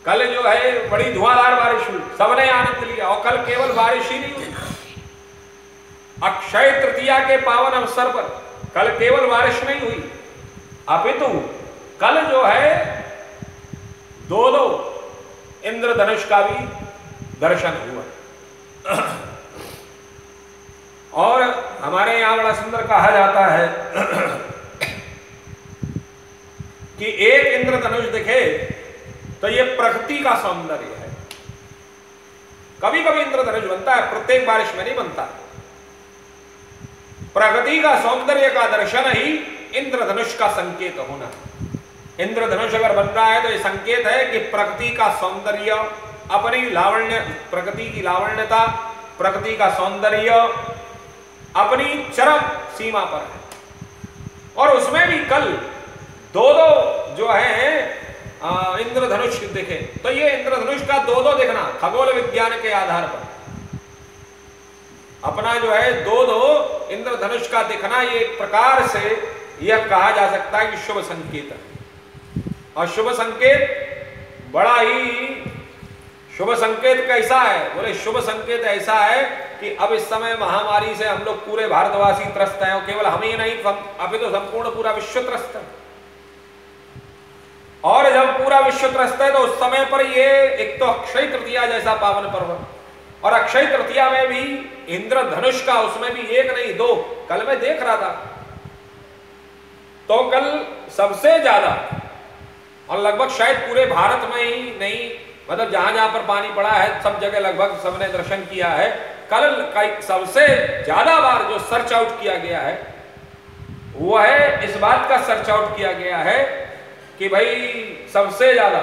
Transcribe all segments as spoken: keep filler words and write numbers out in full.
कल जो है बड़ी धुआंधार बारिश हुई, सबने आनंद लिया। और कल केवल बारिश ही नहीं हुई, अक्षय तृतीया के पावन अवसर पर कल केवल बारिश नहीं हुई, अपितु कल जो है दो दो इंद्रधनुष का भी दर्शन हुआ। और हमारे यहां बड़ा सुंदर कहा जाता है कि एक इंद्रधनुष दिखे तो ये प्रकृति का सौंदर्य है। कभी कभी इंद्रधनुष बनता है, प्रत्येक बारिश में नहीं बनता। प्रकृति का सौंदर्य का दर्शन ही इंद्रधनुष का संकेत होना। इंद्रधनुष अगर बन रहा है तो ये संकेत है कि प्रकृति का सौंदर्य, अपनी लावण्य, प्रकृति की लावण्यता, प्रकृति का सौंदर्य अपनी चरम सीमा पर है। और उसमें भी कल दो दो जो है इंद्रधनुष दिखे, तो ये इंद्रधनुष का दो दो देखना खगोल विज्ञान के आधार पर अपना जो है दो दो इंद्रधनुष का दिखना, ये एक प्रकार से यह कहा जा सकता है कि शुभ संकेत है। और शुभ संकेत बड़ा ही शुभ संकेत कैसा है? बोले शुभ संकेत ऐसा है कि अब इस समय महामारी से हम लोग पूरे भारतवासी त्रस्त हैं, और केवल हम ही नहीं, अभी तो संपूर्ण पूरा विश्व त्रस्त है। और जब पूरा विश्व त्रस्त है तो उस समय पर ये एक तो अक्षय तृतीया जैसा पावन पर्व, और अक्षय तृतीया में भी इंद्रधनुष का, उसमें भी एक नहीं दो, कल मैं देख रहा था तो कल सबसे ज्यादा, और लगभग शायद पूरे भारत में ही नहीं, मतलब जहां जहां पर पानी पड़ा है सब जगह लगभग सबने दर्शन किया है। कल सबसे ज्यादा बार जो सर्च आउट किया गया है वो है, इस बात का सर्च आउट किया गया है कि भाई सबसे ज्यादा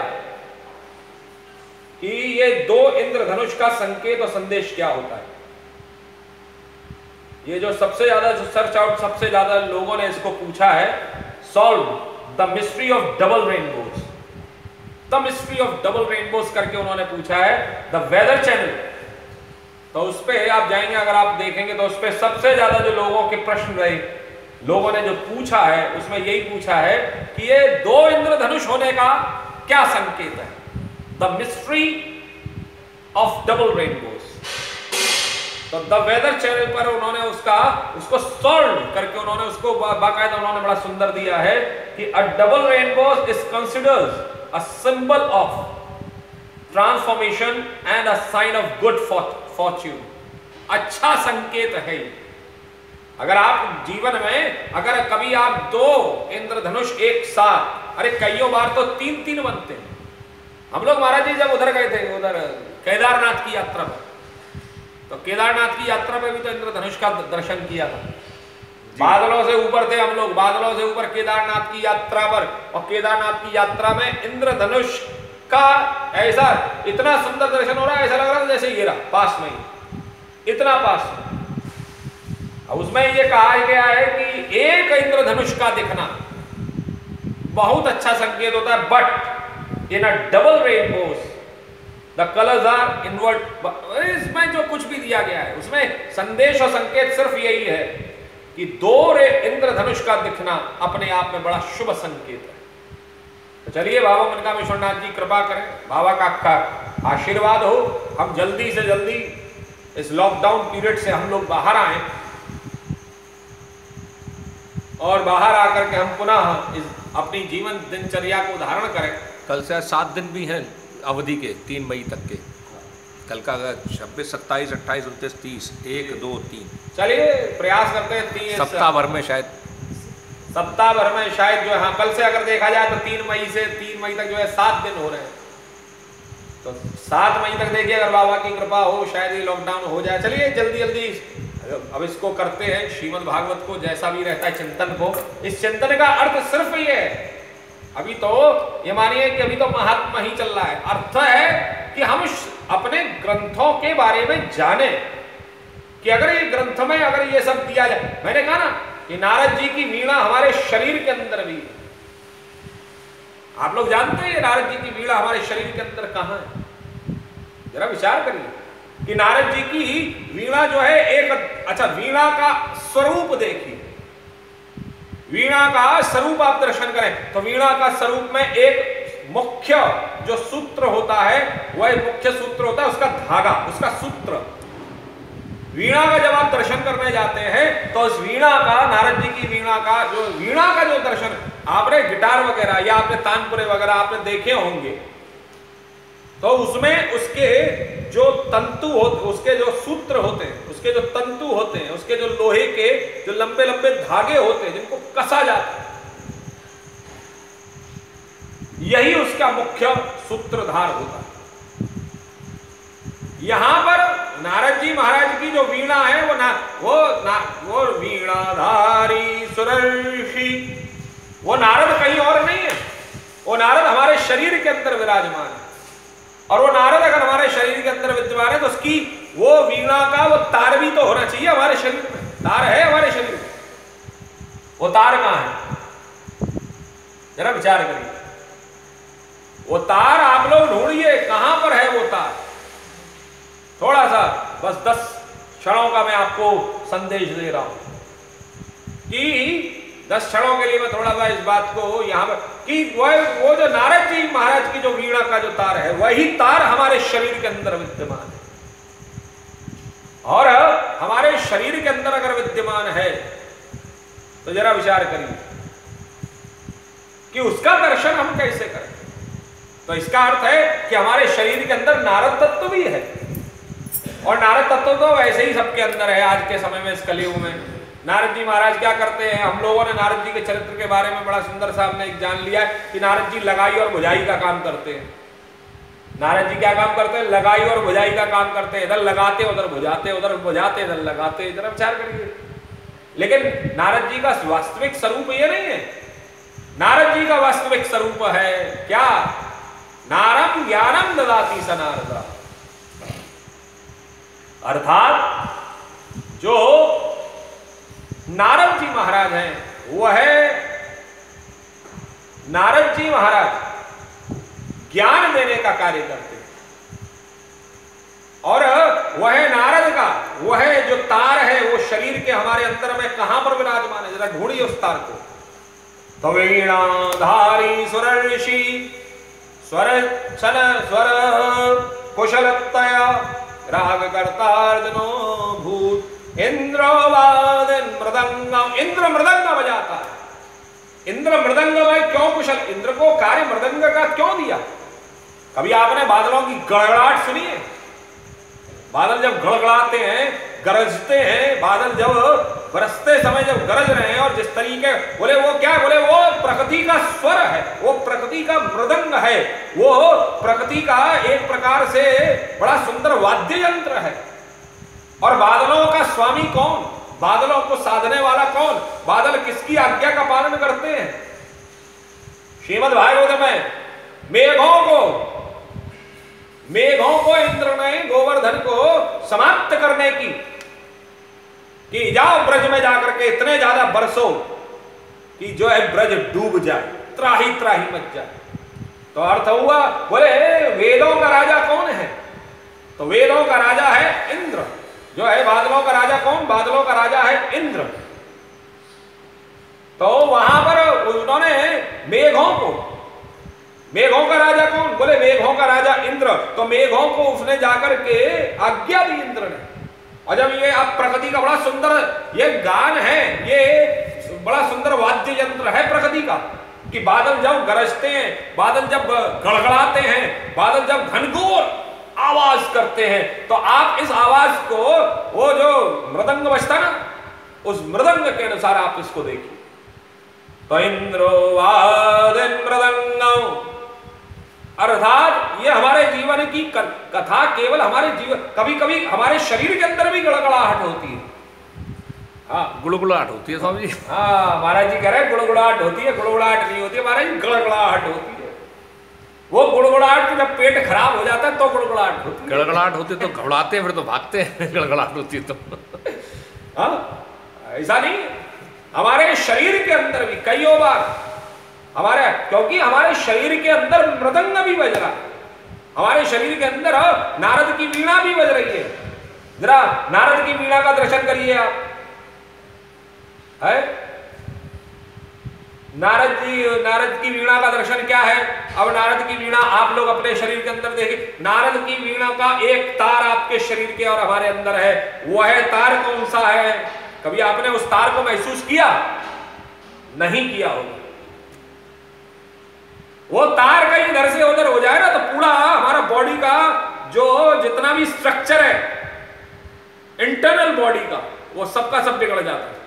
कि ये दो इंद्रधनुष का संकेत और संदेश क्या होता है। ये जो सबसे ज्यादा जो सर्च आउट, सबसे ज्यादा लोगों ने इसको पूछा है, solve the mystery of double rainbows, the mystery of double rainbows करके उन्होंने पूछा है द वेदर चैनल। तो उस पर आप जाएंगे, अगर आप देखेंगे तो उस पर सबसे ज्यादा जो लोगों के प्रश्न रहे, लोगों ने जो पूछा है उसमें यही पूछा है कि ये दो इंद्रधनुष होने का क्या संकेत है, the mystery of double rainbows. तो द वेदर चैनल पर उन्होंने उसका उसको सॉल्व करके उन्होंने उसको बाकायदा उन्होंने बड़ा सुंदर दिया है कि a double rainbows is considered a symbol of transformation and a sign of good fortune। अच्छा संकेत है। अगर आप जीवन में अगर कभी आप दो इंद्रधनुष एक साथ, अरे कईयों बार तो तीन तीन बनते हैं। हम लोग महाराज जी जब उधर गए थे, उधर केदारनाथ की यात्रा पर, तो केदारनाथ की यात्रा पे भी तो इंद्रधनुष का दर्शन किया था। बादलों से ऊपर थे हम लोग, बादलों से ऊपर केदारनाथ की यात्रा पर, और केदारनाथ की यात्रा में इंद्रधनुष का ऐसा इतना सुंदर दर्शन हो रहा है, ऐसा लग रहा है जैसे ये रहा पास में ही, इतना पास में। उसमें ये कहा गया है कि एक इंद्रधनुष का दिखना बहुत अच्छा संकेत होता है, but in a double rainbows the colours are invert. इसमें जो कुछ भी दिया गया है उसमें संदेश और संकेत सिर्फ यही है कि दो रे इंद्रधनुष का दिखना अपने आप में बड़ा शुभ संकेत है। तो चलिए बाबा मनकामेश्वरनाथ जी कृपा करें, बाबा का आपका आशीर्वाद हो, हम जल्दी से जल्दी इस लॉकडाउन पीरियड से हम लोग बाहर आए, और बाहर आकर के हम पुनः इस अपनी जीवन दिनचर्या को धारण करें। कल से सात दिन भी हैं अवधि के, तीन मई तक के। कल का छब्बीस सत्ताईस अट्ठाईस उनतीस तीस, एक दो तीन, चलिए प्रयास करते हैं तीन सप्ताह भर में, शायद सप्ताह भर में शायद जो है, हाँ कल से अगर देखा जाए तो तीन मई से तीन मई तक जो है सात दिन हो रहे हैं। तो सात मई तक देखिए अगर बाबा की कृपा हो शायद ये लॉकडाउन हो जाए। चलिए जल्दी जल्दी अब इसको करते हैं, श्रीमद् भागवत को जैसा भी रहता है चिंतन को। इस चिंतन का अर्थ सिर्फ ये है, अभी तो ये मानिए कि अभी तो महात्मा ही चल रहा है, अर्थ है कि हम अपने ग्रंथों के बारे में जाने कि अगर ये ग्रंथ में अगर ये सब दिया जाए। मैंने कहा ना कि नारद जी की वीणा हमारे शरीर के अंदर भी, आप लोग जानते हैं नारद जी की वीणा हमारे शरीर के अंदर कहां है? जरा विचार करिए कि नारद जी की वीणा जो है एक, अच्छा वीणा का स्वरूप देखिए, वीणा का स्वरूप आप दर्शन करें तो वीणा का स्वरूप में एक मुख्य जो सूत्र होता है वह मुख्य सूत्र होता है उसका धागा, उसका सूत्र। वीणा का जब आप दर्शन करने जाते हैं तो उस वीणा का, नारद जी की वीणा का जो वीणा का जो दर्शन, आपने गिटार वगैरह या आपने तानपुरे वगैरह आपने देखे होंगे, तो उसमें उसके जो तंतु होते, उसके जो सूत्र होते हैं, उसके जो तंतु होते हैं, उसके जो लोहे के जो लंबे लंबे धागे होते हैं जिनको कसा जाता है, यही उसका मुख्य सूत्रधार होता है। यहां पर नारद जी महाराज की जो वीणा है वो ना वो ना वो वीणाधारी सुरर्षि, वो नारद कहीं और नहीं है, वो नारद हमारे शरीर के अंदर विराजमान है। और वो नारद अगर हमारे शरीर के अंदर विद्यमान है तो उसकी वो वीणा का वो तार भी तो होना चाहिए हमारे शरीर में। तार है हमारे शरीर में, वो तार कहां है, जरा विचार करिए। वो तार आप लोग ढूंढिए, कहां पर है वो तार। थोड़ा सा बस दस क्षणों का मैं आपको संदेश दे रहा हूं कि दस क्षणों के लिए मैं थोड़ा सा इस बात को यहां पर कि वह वो जो नारद जी महाराज की जो वीणा का जो तार है वही तार हमारे शरीर के अंदर विद्यमान है। और हमारे शरीर के अंदर अगर विद्यमान है तो जरा विचार करिए कि उसका दर्शन हम कैसे करें। तो इसका अर्थ है कि हमारे शरीर के अंदर नारद तत्व भी है, और नारद तत्व तो वैसे ही सबके अंदर है। आज के समय में, इस कलयुग में नारद जी महाराज क्या करते हैं, हम लोगों ने नारद जी के चरित्र के बारे में बड़ा सुंदर सा हमने एक जान लिया है कि नारद जी लगाई और बुझाई का काम करते हैं। नारद जी क्या काम करते हैं, लगाई और बुझाई का काम करते हैं। इधर लगाते उधर बुझाते, उधर बुझाते इधर लगाते, इधर विचार करिए। लेकिन नारद जी का वास्तविक स्वरूप ये नहीं है। नारद जी का वास्तविक स्वरूप है क्या, नारम ज्ञानम ददाति स नारद, अर्थात जो नारद जी महाराज हैं वह नारद जी महाराज ज्ञान देने का कार्य करते हैं, और वह नारद का वह जो तार है वो शरीर के हमारे अंदर में कहां पर विराजमान है, जरा ढूंढिए उस तार को। तो वीणाधारी सुरर्षि स्वर सन स्वर कुशलतया राग कर्तार्जनो भूत इंद्र वादन मृदंगम, इंद्र मृदंग बजाता है। इंद्र मृदंग में क्यों कुशल, इंद्र को कार्य मृदंग का क्यों दिया। कभी आपने बादलों की गड़गड़ाहट सुनी है? बादल जब गड़गड़ाते हैं, गरजते हैं, बादल जब बरसते समय जब गरज रहे हैं, और जिस तरीके बोले वो क्या बोले, वो प्रकृति का स्वर है, वो प्रकृति का मृदंग है, वो प्रकृति का एक प्रकार से बड़ा सुंदर वाद्य यंत्र है। और बादलों का स्वामी कौन, बादलों को साधने वाला कौन, बादल किसकी आज्ञा का पालन करते हैं। श्रीमद् भागवत में मेघों को मेघों को इंद्र ने गोवर्धन को समाप्त करने की कि जाओ ब्रज में जाकर के इतने ज्यादा बरसो कि जो है ब्रज डूब जाए, त्राही त्राही मच जाए। तो अर्थ हुआ बोले वेदों का राजा कौन है, तो वेदों का राजा है इंद्र। जो है बादलों का राजा कौन, बादलों का राजा है इंद्र। तो वहां पर उन्होंने मेघों को, मेघों का राजा कौन, बोले मेघों का राजा इंद्र। तो मेघों को उसने जाकर के आज्ञा दी इंद्र ने। और जब ये अब प्रकृति का बड़ा सुंदर ये गान है, ये बड़ा सुंदर वाद्य यंत्र है प्रकृति का, कि बादल जब गरजते हैं, बादल जब गड़गड़ाते हैं, बादल जब घनघोर आवाज करते हैं, तो आप इस आवाज को, वो जो मृदंग बजता ना, उस मृदंग के अनुसार आप इसको देखिए। तो इंद्रो वादन मृदंगम, अर्थात ये हमारे जीवन की कथा केवल हमारे जीवन, कभी कभी हमारे शरीर के अंदर भी गड़गड़ाहट होती है। हाँ, गुड़गुड़ाहट होती है स्वामी जी। हाँ, महाराज जी कह रहे हैं गुड़गुड़ाहट होती है, गुड़गुड़ाहट नहीं होती है महाराज, गड़गड़ाहट होती है। वो गुड़गुड़ाहट जब पेट खराब हो जाता है तो गुड़गुड़ाहट होती है। गड़गड़ाहट होती तो घबराते हैं, फिर तो भागते हैं। गड़गड़ाहट होती है तो हाँ, ऐसा नहीं, हमारे शरीर के अंदर भी कईयों बार हमारे, क्योंकि हमारे शरीर के अंदर मृदंग भी बज रहा है, हमारे शरीर के अंदर नारद की वीणा भी बज रही है। जरा नारद की वीणा का दर्शन करिए आप, है नारद जी, नारद की वीणा का दर्शन क्या है? अब नारद की वीणा आप लोग अपने शरीर के अंदर देखिए, नारद की वीणा का एक तार आपके शरीर के और हमारे अंदर है। वह तार कौन सा है? कभी आपने उस तार को महसूस किया? नहीं किया होगा। वो तार कहीं इधर से उधर हो जाए ना तो पूरा हमारा बॉडी का जो जितना भी स्ट्रक्चर है इंटरनल बॉडी का, वो सबका सब बिगड़ जाता है।